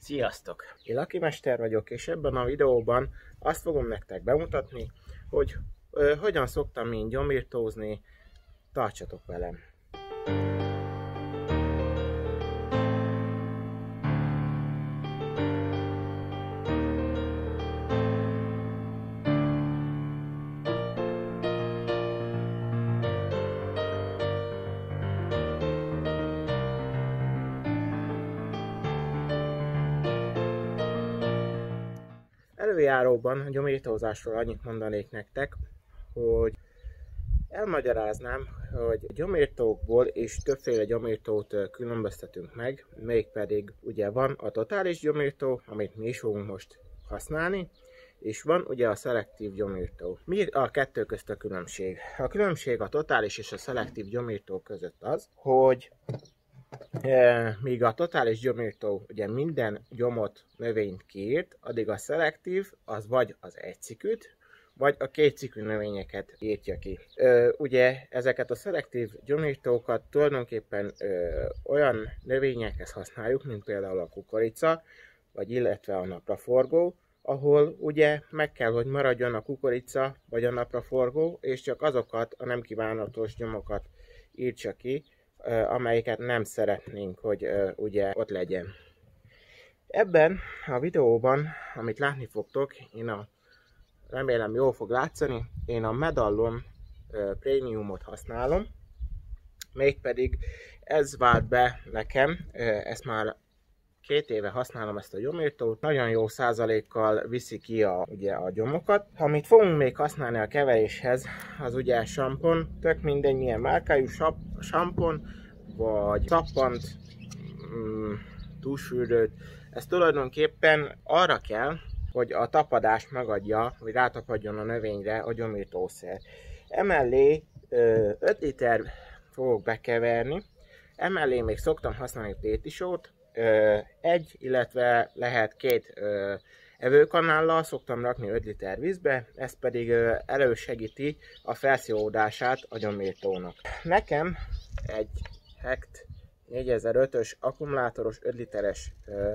Sziasztok! Én Laki Mester vagyok, és ebben a videóban azt fogom nektek bemutatni, hogy hogyan szoktam én gyomírtózni. Tartsatok velem! Előjáróban a gyomírtózásról annyit mondanék nektek, hogy elmagyaráznám, hogy gyomírtókból és többféle gyomírtót különböztetünk meg, mégpedig ugye van a totális gyomírtó, amit mi is fogunk most használni, és van ugye a szelektív gyomírtó. Mi a kettő közt a különbség? A különbség a totális és a szelektív gyomírtó között az, hogy míg a totális gyomírtó ugye minden gyomot, növényt kiírt, addig a szelektív az vagy az egycikűt, vagy a kétcikű növényeket írtja ki. Ugye ezeket a szelektív gyomírtókat tulajdonképpen olyan növényekhez használjuk, mint például a kukorica, vagy illetve a napraforgó, ahol ugye meg kell, hogy maradjon a kukorica vagy a napraforgó, és csak azokat a nem kívánatos gyomokat írtsa ki, amelyiket nem szeretnénk, hogy ugye ott legyen. Ebben a videóban, amit látni fogtok, remélem jól fog látszani, én a Medallon Premiumot használom, mégpedig ez vált be nekem, ezt már 2 éve használom ezt a gyomírtót, nagyon jó százalékkal viszi ki ugye a gyomokat. Amit fogunk még használni a keveréshez, az ugye sampon, tök mindegy milyen márkájú sampon, vagy szappant, túlsűrőt. Ez tulajdonképpen arra kell, hogy a tapadást megadja, hogy rátapadjon a növényre a gyomírtószer. Emellé 5 liter fogok bekeverni, emellé még szoktam használni pétisót, illetve lehet 2 evőkanállal szoktam rakni 5 liter vízbe, ez pedig elősegíti a felszívódását a gyomírtónak. Nekem egy HECT 4005-ös akkumulátoros 5 literes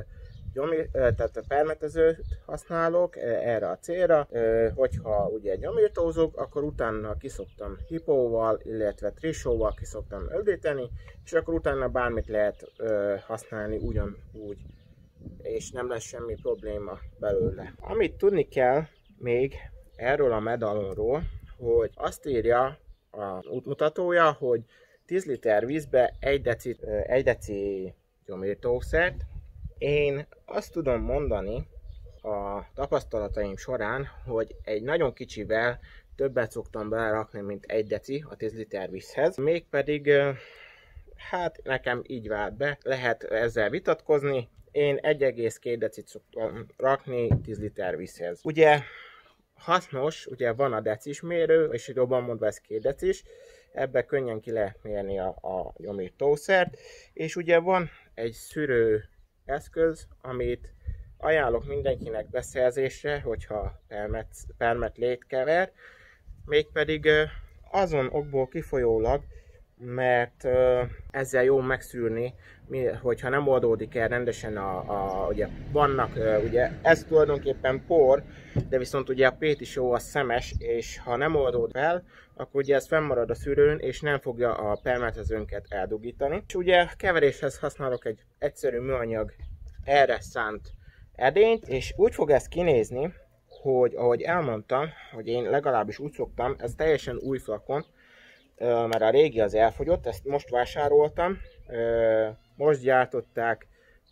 tehát a permetezőt használok erre a célra, hogyha ugye gyomírtózok, akkor utána kiszoktam hipóval, illetve trisóval kiszoktam öblíteni, és akkor utána bármit lehet használni ugyanúgy, és nem lesz semmi probléma belőle. Amit tudni kell még erről a Medallonról, hogy azt írja a útmutatója, hogy 10 liter vízbe 1 deci gyomírtószert. Én azt tudom mondani a tapasztalataim során, hogy egy nagyon kicsivel többet szoktam belerakni, mint 1 deci a 10 liter vízhez. Mégpedig, hát nekem így vált be, lehet ezzel vitatkozni. Én 1,2 decit szoktam rakni 10 liter vízhez. Ugye hasznos, ugye van a decis mérő, és jobban mondva ez 2 decis, ebbe könnyen ki lehet mérni a gyomírtószert, és ugye van egy szűrő eszköz, amit ajánlok mindenkinek beszerzésre, hogyha permetlét kever, mégpedig azon okból kifolyólag, mert ezzel jó megszűrni, hogyha nem oldódik el rendesen ugye vannak, ugye ez tulajdonképpen por, de viszont ugye a pétisó a szemes, és ha nem oldódik fel, akkor ugye ez fennmarad a szűrőn, és nem fogja a permetezőnket eldugítani. És ugye keveréshez használok egy egyszerű műanyag erre szánt edényt, és úgy fog ez kinézni, hogy ahogy elmondtam, hogy én legalábbis úgy szoktam, ez teljesen új flakon, mert a régi az elfogyott, ezt most vásároltam, most gyártották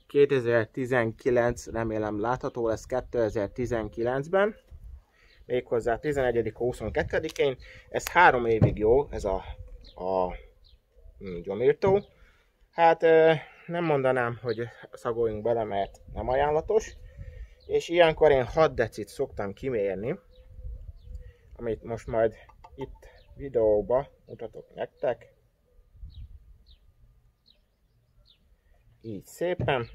2019, remélem látható lesz 2019-ben, méghozzá 11-22-én, ez 3 évig jó, ez a gyomírtó. Hát nem mondanám, hogy szagoljunk bele, mert nem ajánlatos, és ilyenkor én 6 decit szoktam kimérni, amit most majd itt videóba mutatok nektek. Így szépen.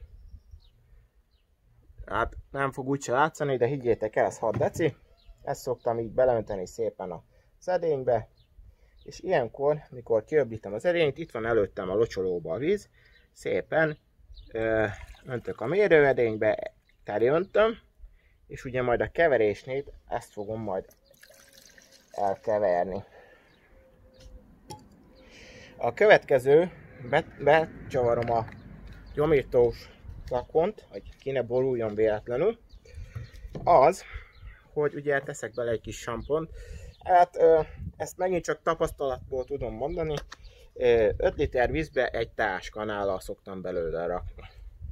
Hát nem fog úgyse látszani, de higgyétek el, ez 6 deci. Ezt szoktam így beleönteni szépen a edénybe. És ilyenkor, mikor kiöblítem az edényt, itt van előttem a locsolóba a víz, szépen öntök a mérőedénybe, teli öntöm, és ugye majd a keverésnél ezt fogom majd elkeverni. A következő, becsavarom a gyomírtós flakont, hogy ki ne boruljon véletlenül, az, hogy ugye teszek bele egy kis sampont. Hát ezt megint csak tapasztalatból tudom mondani, 5 liter vízbe egy táskanállal szoktam belőle rakni.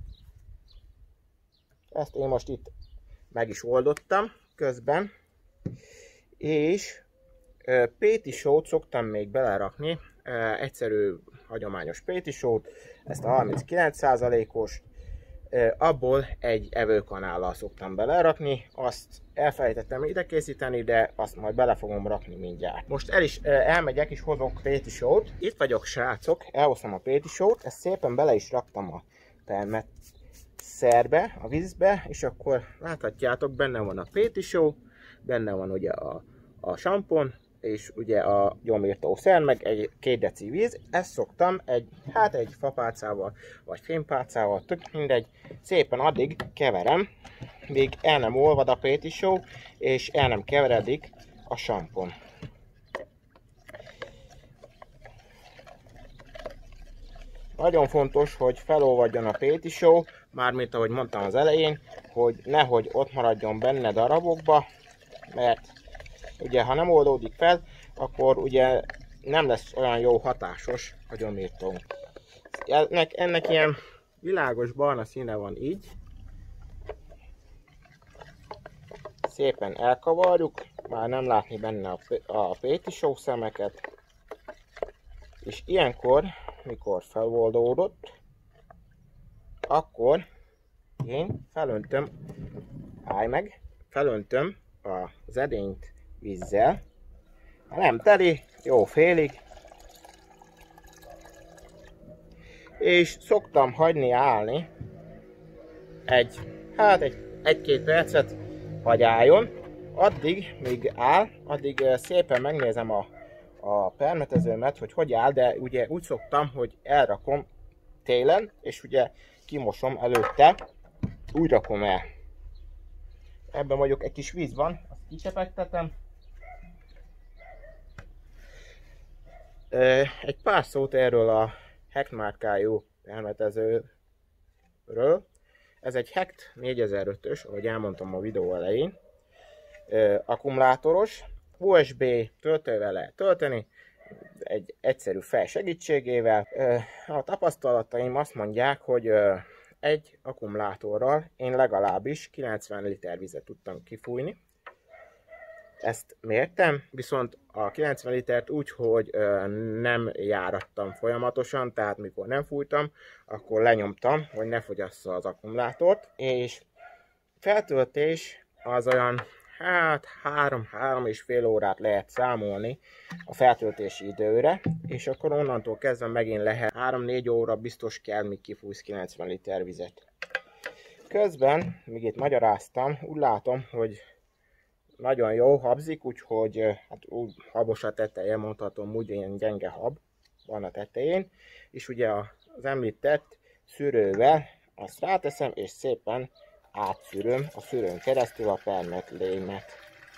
Ezt én most itt meg is oldottam közben, és pétisót szoktam még belerakni, egyszerű hagyományos pétisót, ezt a 39%-os, abból egy evőkanállal szoktam belerakni, azt elfelejtettem ide készíteni, de azt majd bele fogom rakni mindjárt. Most elmegyek és hozok pétisót. Itt vagyok, srácok, elhoztam a pétisót, ezt szépen bele is raktam a permetszerbe, a vízbe, és akkor láthatjátok, benne van a pétisó, benne van ugye a sampon, és ugye a gyomírtószer, meg egy 2 deci víz. Ezt szoktam egy fapálcával, vagy fémpálcával, tök mindegy, szépen addig keverem, míg el nem olvad a pétisó, és el nem keveredik a sampon. Nagyon fontos, hogy felolvadjon a pétisó, mármint ahogy mondtam az elején, hogy nehogy ott maradjon benne darabokba, mert ugye ha nem oldódik fel, akkor ugye nem lesz olyan jó hatásos a gyomírtó. Ennek ilyen világos barna színe van így. Szépen elkavarjuk, már nem látni benne a pétisó szemeket. És ilyenkor, mikor feloldódott, akkor én felöntöm az edényt vízzel, ha nem teli, jó félig, és szoktam hagyni állni egy-két percet, hogy álljon, addig, míg áll, addig szépen megnézem a permetezőmet, hogy áll, de ugye úgy szoktam, hogy elrakom télen, és ugye kimosom előtte, úgy rakom el. Ebben mondjuk egy kis víz van, azt kicsepegtetem. Egy pár szót erről a Hecht márkájú permetezőről. Ez egy Hecht 4005-ös, ahogy elmondtam a videó elején. Akkumulátoros, USB töltővel lehet tölteni, egy egyszerű fel segítségével. A tapasztalataim azt mondják, hogy egy akkumulátorral én legalábbis 90 liter vizet tudtam kifújni. Ezt mértem, viszont a 90 litert úgy, hogy nem járattam folyamatosan, tehát mikor nem fújtam, akkor lenyomtam, hogy ne fogyassza az akkumulátort, és feltöltés az olyan 3-3,5 órát lehet számolni a feltöltési időre, és akkor onnantól kezdve megint lehet 3-4 óra biztos kell, míg kifújsz 90 liter vizet. Közben, míg itt magyaráztam, úgy látom, hogy nagyon jó habzik, úgyhogy hát úgy habos a teteje, mondhatom, úgy ilyen gyenge hab van a tetején, és ugye az említett szűrővel azt ráteszem, és szépen átszűröm a szűrőn keresztül a permetlémet.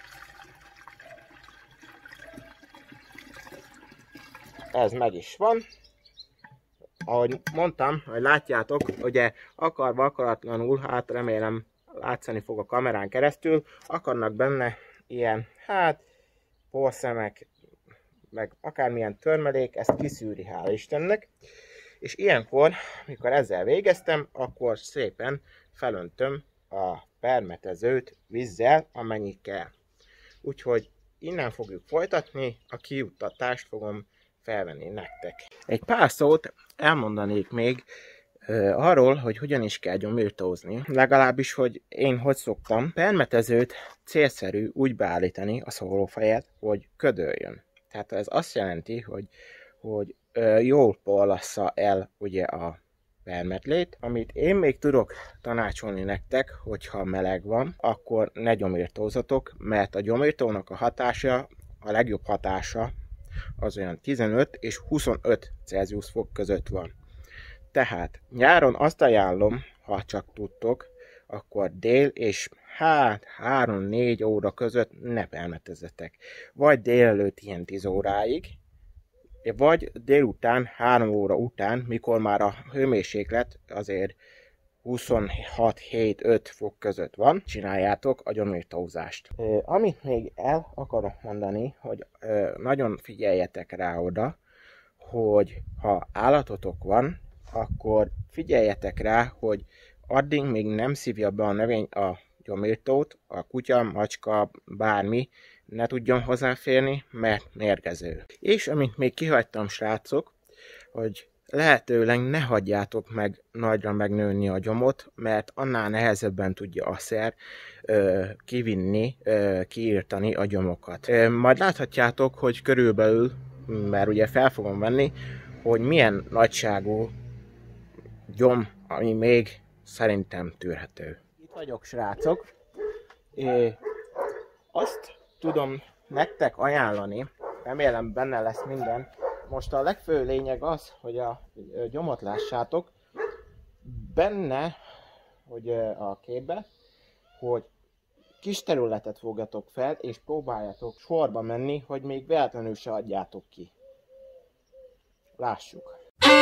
Ez meg is van. Ahogy mondtam, hogy látjátok, ugye akarva akaratlanul, hát remélem látszani fog a kamerán keresztül, akarnak benne ilyen, porszemek, meg akármilyen törmelék, ezt kiszűri, hál' Istennek. És ilyenkor, mikor ezzel végeztem, akkor szépen felöntöm a permetezőt vízzel, amennyi kell. Úgyhogy innen fogjuk folytatni, a kijuttatást fogom felvenni nektek. Egy pár szót elmondanék még arról, hogy hogyan is kell gyomírtózni. Legalábbis, hogy én hogy szoktam. Permetezőt célszerű úgy beállítani a szórófejet, hogy ködöljön. Tehát ez azt jelenti, hogy jól porlassza el ugye a permetlét. Amit én még tudok tanácsolni nektek, hogyha meleg van, akkor ne gyomírtózatok, mert a gyomírtónak a hatása, a legjobb hatása az olyan 15 és 25 Celsius fok között van. Tehát nyáron azt ajánlom, ha csak tudtok, akkor dél és 3-4 óra között ne permetezzetek. Vagy délelőtt ilyen 10 óráig, vagy délután 3 óra után, mikor már a hőmérséklet azért 26-7-5 fok között van, csináljátok a gyomírtózást. Amit még el akarok mondani, hogy nagyon figyeljetek rá oda, hogy ha állatotok van, akkor figyeljetek rá, hogy addig még nem szívja be a növény a gyomírtót, a kutya, macska, bármi ne tudjon hozzáférni, mert mérgező. És amit még kihagytam, srácok, hogy lehetőleg ne hagyjátok meg nagyra megnőni a gyomot, mert annál nehezebben tudja a szer kivinni, kiírtani a gyomokat. Majd láthatjátok, hogy körülbelül, mert ugye fel fogom venni, hogy milyen nagyságú gyom, ami még szerintem tűrhető. Itt vagyok, srácok. Azt tudom nektek ajánlani, remélem benne lesz minden. Most a legfőbb lényeg az, hogy a gyomot lássátok benne, hogy a képbe, hogy kis területet fogjatok fel, és próbáljátok sorba menni, hogy még véletlenül se adjátok ki. Lássuk!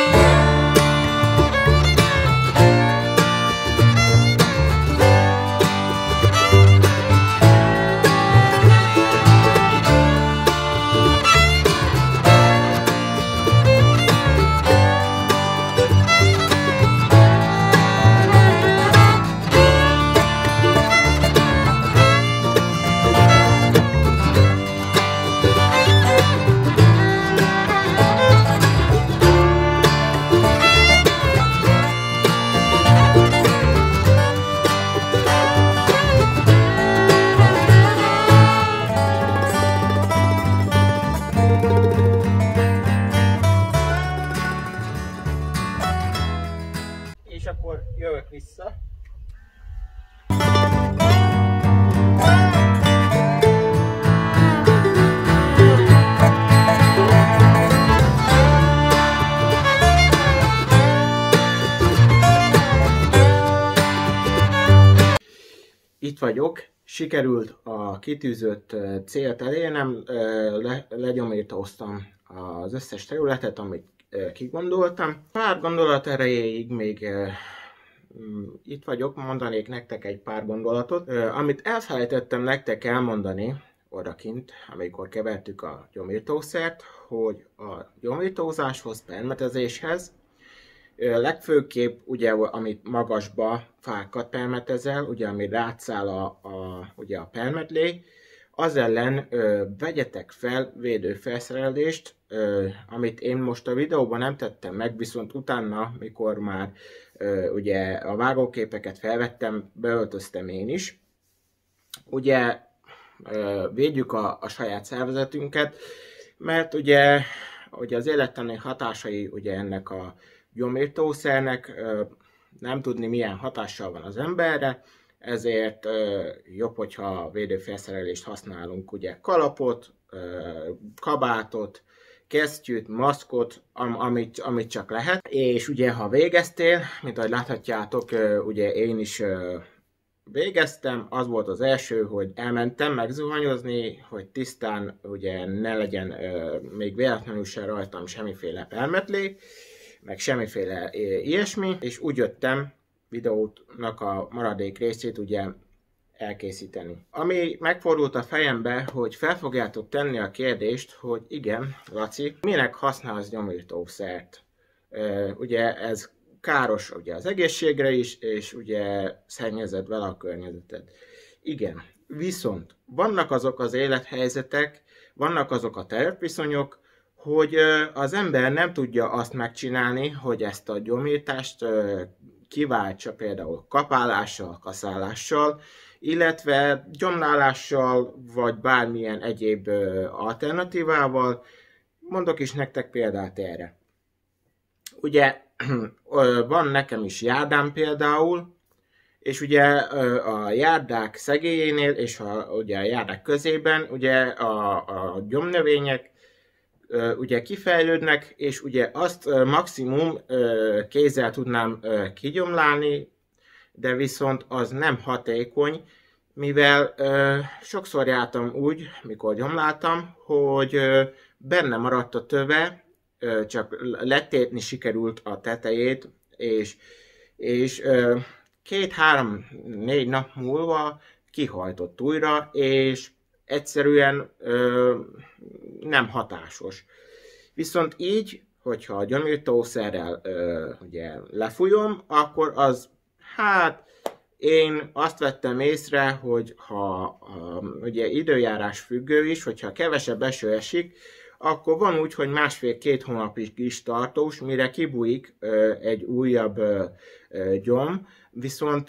És akkor jövök vissza. Itt vagyok, sikerült a kitűzött célt elérnem, legyomírtóztam az összes területet, amit kigondoltam. Pár gondolat erejéig még itt vagyok, mondanék nektek egy pár gondolatot, amit elfelejtettem nektek elmondani odakint, amikor kevertük a gyomírtószert, hogy a gyomírtózáshoz, permetezéshez legfőképp, ugye, amit magasba fákat permetezel, ugye, ami rátszál ugye a permetlé, az ellen vegyetek fel védőfelszerelést, amit én most a videóban nem tettem meg, viszont utána, mikor már ugye a vágóképeket felvettem, beöltöztem én is. Ugye védjük a saját szervezetünket, mert ugye az élettani hatásai ugye ennek a gyomírtószernek nem tudni milyen hatással van az emberre, ezért jobb, hogyha védőfelszerelést használunk, ugye kalapot, kabátot, kesztyűt, maszkot, amit csak lehet. És ugye ha végeztél, mint ahogy láthatjátok, ugye én is végeztem, az volt az első, hogy elmentem megzuhanyozni, hogy tisztán ugye ne legyen még véletlenül se rajtam semmiféle permetlé, meg semmiféle ilyesmi, és úgy jöttem videónak a maradék részét ugye elkészíteni. Ami megfordult a fejembe, hogy fel fogjátok tenni a kérdést, hogy igen, Laci, minek használsz gyomírtószert? Ugye ez káros ugye az egészségre is, és ugye szennyezed vele a környezeted. Igen, viszont vannak azok az élethelyzetek, vannak azok a terepviszonyok, hogy az ember nem tudja azt megcsinálni, hogy ezt a gyomírtást kiváltsa például kapálással, kaszálással, illetve gyomnálással, vagy bármilyen egyéb alternatívával. Mondok is nektek példát erre. Ugye van nekem is járdám például, és ugye a járdák szegélyénél és ugye a járdák közében ugye a gyomnövények ugye kifejlődnek, és ugye azt maximum kézzel tudnám kigyomlálni, de viszont az nem hatékony, mivel sokszor jártam úgy, mikor gyomláltam, hogy benne maradt a töve, csak letépni sikerült a tetejét, és 2-3-4 nap múlva kihajtott újra, és egyszerűen nem hatásos. Viszont így, hogyha a gyomírtószerrel ugye lefújom, akkor az, hát én azt vettem észre, hogy ha ugye időjárás függő is, hogyha kevesebb eső esik, akkor van úgy, hogy 1,5-2 hónapig is tartós, mire kibújik egy újabb gyom, viszont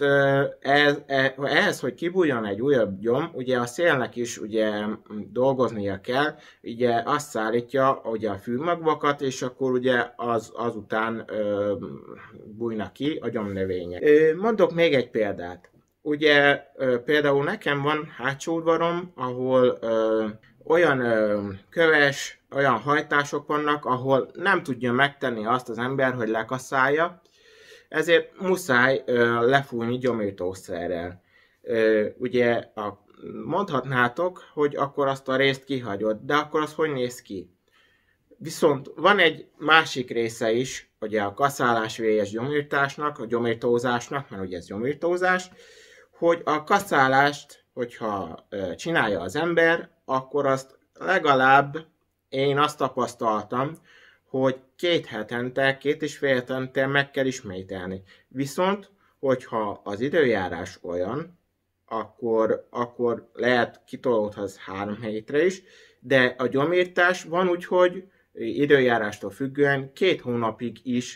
ehhez, hogy kibújjon egy újabb gyom, ugye a szélnek is ugye dolgoznia kell, ugye azt szállítja ugye a fűmagvakat, és akkor ugye azután bújnak ki a gyomnövények. Mondok még egy példát. Ugye például nekem van hátsó udvarom, ahol olyan köves, olyan hajtások vannak, ahol nem tudja megtenni azt az ember, hogy lekasszálja, ezért muszáj lefújni gyomírtószerrel. Ugye mondhatnátok, hogy akkor azt a részt kihagyod, de akkor az hogy néz ki? Viszont van egy másik része is, ugye a kaszálás vs. gyomírtásnak, a gyomírtózásnak, mert ugye ez gyomírtózás, hogy a kaszálást, hogyha csinálja az ember, akkor azt legalább én azt tapasztaltam, hogy 2 hetente, 2,5 hetente meg kell ismételni. Viszont, hogyha az időjárás olyan, akkor lehet kitolódhat 3 hétre is, de a gyomírtás van úgy, hogy időjárástól függően 2 hónapig is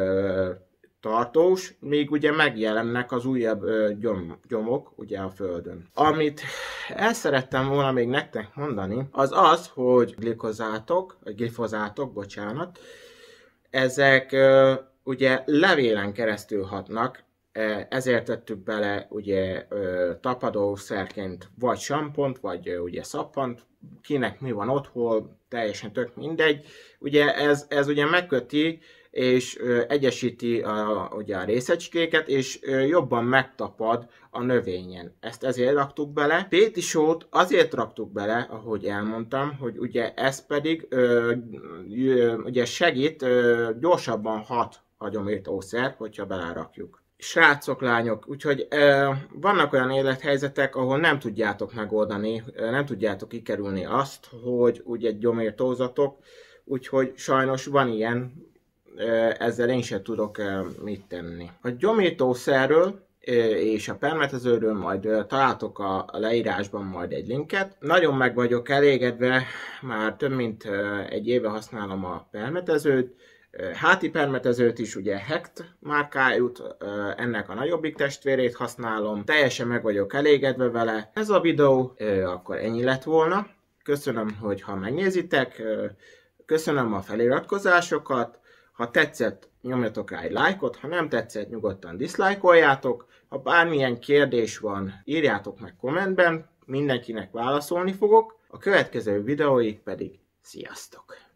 tartós, még ugye megjelennek az újabb gyomok ugye a földön. Amit el szerettem volna még nektek mondani, az az, hogy glifozátok, ezek ugye levélen keresztül hatnak, ezért tettük bele ugye tapadószerként vagy sampont, vagy ugye szappant, kinek mi van otthon, teljesen tök mindegy. Ugye ez ugye megköti és egyesíti ugye a részecskéket, és jobban megtapad a növényen. Ezt ezért raktuk bele. Pétisót azért raktuk bele, ahogy elmondtam, hogy ugye ez pedig ugye segít, gyorsabban hat a gyomírtószer, hogyha belerakjuk. Srácok, lányok, úgyhogy vannak olyan élethelyzetek, ahol nem tudjátok megoldani, nem tudjátok kikerülni azt, hogy ugye gyomírtózatok, úgyhogy sajnos van ilyen, ezzel én sem tudok mit tenni. A gyomírtószerről és a permetezőről majd találtok a leírásban majd egy linket. Nagyon meg vagyok elégedve, már több mint 1 éve használom a permetezőt, háti permetezőt is, ugye Hecht márkájút, ennek a nagyobbik testvérét használom, teljesen meg vagyok elégedve vele. Ez a videó akkor ennyi lett volna. Köszönöm, hogy ha megnézitek, köszönöm a feliratkozásokat, ha tetszett, nyomjatok rá egy lájkot, ha nem tetszett, nyugodtan diszlájkoljátok, ha bármilyen kérdés van, írjátok meg kommentben, mindenkinek válaszolni fogok, a következő videóig pedig sziasztok!